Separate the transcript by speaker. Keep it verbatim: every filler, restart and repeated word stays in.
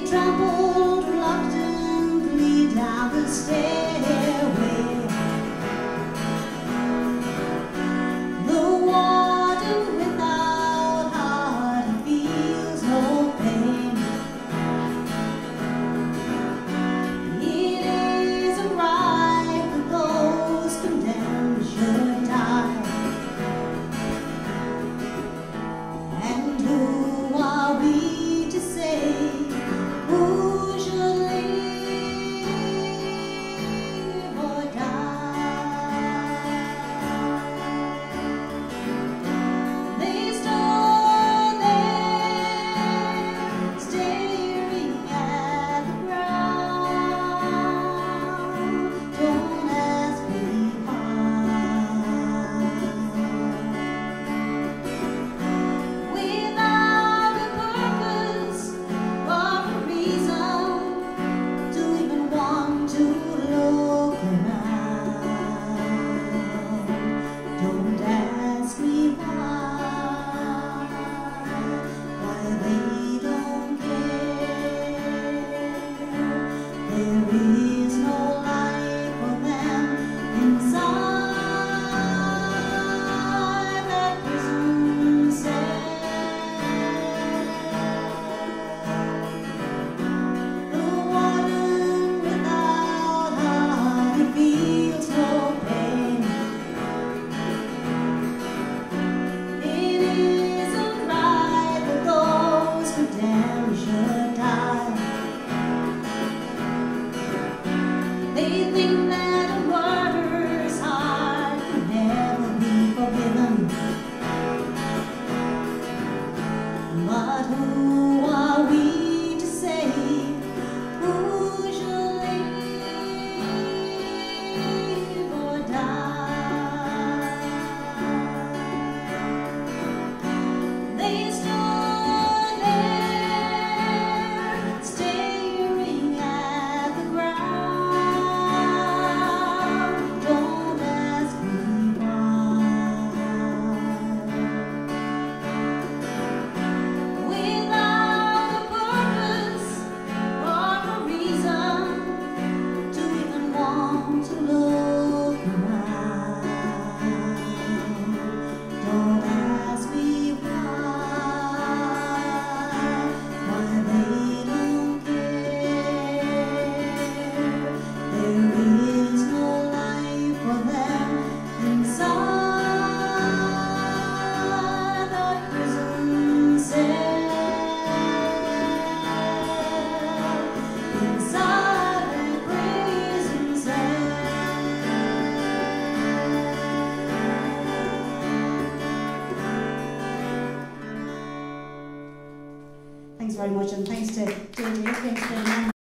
Speaker 1: trampled reluctantly down the stairway. The warden without heart, he feels no pain. It isn't right that those condemned should die. And who are we to say who should live or die? They stood there staring at the ground. Don't ask me why. Without a purpose or a reason to even want to look around. Don't ask me why, why they don't care. There is no life for them inside that prison cell. The warden without heart, he feels no pain. It isn't right that those condemned should die. They think that a murderer's heart can never be forgiven. But who are we to say who should live or die? They stood there staring at the ground. Don't ask me why. Without a purpose or a reason to even want to look around. Don't ask me why, why they don't care. There is no life for them inside that prison cell. Inside that prison cell. Thanks very much, and thanks to Deirdre Kingston.